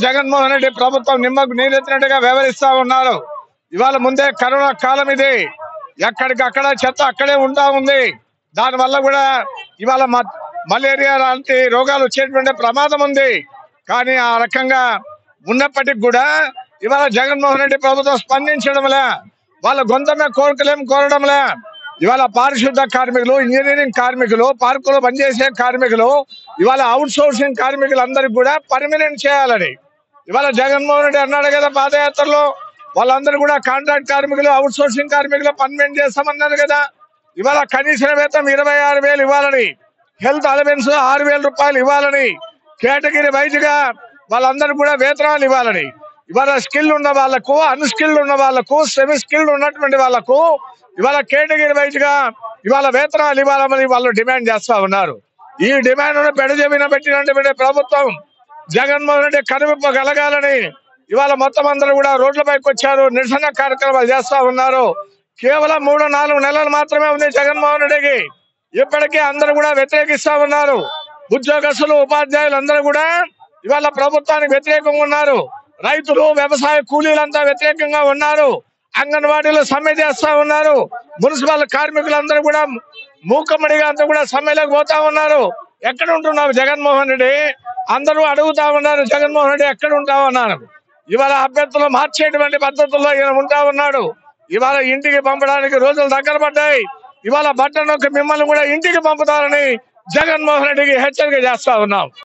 జగన్మోహన్ రెడ్డి ప్రభుత్వం నిమ్మకు నీరెత్తినట్టుగా వ్యవహరిస్తా ఉన్నారు. ఇవాళ ముందే కరోనా కాలం ఇది, ఎక్కడికక్కడ చెత్త అక్కడే ఉంటా ఉంది. దానివల్ల కూడా ఇవాళ మలేరియా లాంటి రోగాలు వచ్చేటువంటి ప్రమాదం ఉంది. కానీ ఆ రకంగా ఉన్నప్పటికి కూడా ఇవాళ జగన్మోహన్ రెడ్డి ప్రభుత్వం స్పందించడంలే, వాళ్ళ గొంతమే కోరడంలే. ఇవాళ పారిశుద్ధ కార్మికులు, ఇంజనీరింగ్ కార్మికులు, పార్కులో పనిచేసే కార్మికులు, ఇవాళ అవుట్ సోర్సింగ్ కార్మికులందరికీ కూడా పర్మనెంట్ చేయాలని ఇవాళ జగన్మోహన్ రెడ్డి అన్నాడు కదా పాదయాత్రలో. వాళ్ళందరూ కూడా కాంట్రాక్ట్ కార్మికులు, అవుట్ సోర్సింగ్ కార్మికులు పర్మనెంట్ చేస్తామన్నారు కదా. ఇవాళ కనీస వేతనం 26,000 ఇవ్వాలని, హెల్త్ అలవెన్స్ 6,000 రూపాయలు ఇవ్వాలని, కేటగిరీ వైజ్ గా వాళ్ళందరూ కూడా వేతనాలు ఇవ్వాలని, ఇవాళ స్కిల్ ఉన్న వాళ్లకు, అన్స్కిల్డ్ ఉన్న వాళ్లకు, సెమీ స్కిల్డ్ ఉన్నటువంటి వాళ్లకు ఇవాళ కేటగిరీ వైజ్ గా ఇవాళ వేతనాలు ఇవ్వాలని వాళ్ళు డిమాండ్ చేస్తా ఉన్నారు. ఈ డిమాండ్ పెడజెవిన పెట్టినటువంటి ప్రభుత్వం జగన్మోహన్ రెడ్డి కనువిప్పగలగాలని ఇవాళ మొత్తం అందరూ కూడా రోడ్లపైకి వచ్చారు, నిరసన కార్యక్రమాలు చేస్తా ఉన్నారు. కేవలం 3-4 నెలలు మాత్రమే ఉంది జగన్మోహన్ రెడ్డికి. ఇప్పటికే అందరూ కూడా వ్యతిరేకిస్తా ఉన్నారు. ఉద్యోగస్తులు, ఉపాధ్యాయులు అందరూ కూడా ఇవాళ ప్రభుత్వానికి వ్యతిరేకంగా ఉన్నారు. రైతులు, వ్యవసాయ కూలీలంతా వ్యతిరేకంగా ఉన్నారు. అంగన్వాడీలు సమ్మె చేస్తా ఉన్నారు. మున్సిపల్ కార్మికులందరూ కూడా మూకమ్మడిగా అంతా కూడా సమ్మెలోకి పోతా ఉన్నారు. ఎక్కడ ఉంటున్నావు జగన్మోహన్ రెడ్డి? అందరూ అడుగుతా ఉన్నారు, జగన్మోహన్ రెడ్డి ఎక్కడ ఉంటావు అన్నారు. ఇవాళ అభ్యర్థులు మార్చేటువంటి పద్ధతుల్లో ఈయన ఉంటా ఉన్నాడు. ఇవాళ ఇంటికి పంపడానికి రోజులు దగ్గర పడ్డాయి. ఇవాళ బట్టనొక్క మిమ్మల్ని కూడా ఇంటికి పంపుతారని జగన్మోహన్ రెడ్డికి హెచ్చరిక చేస్తా ఉన్నాం.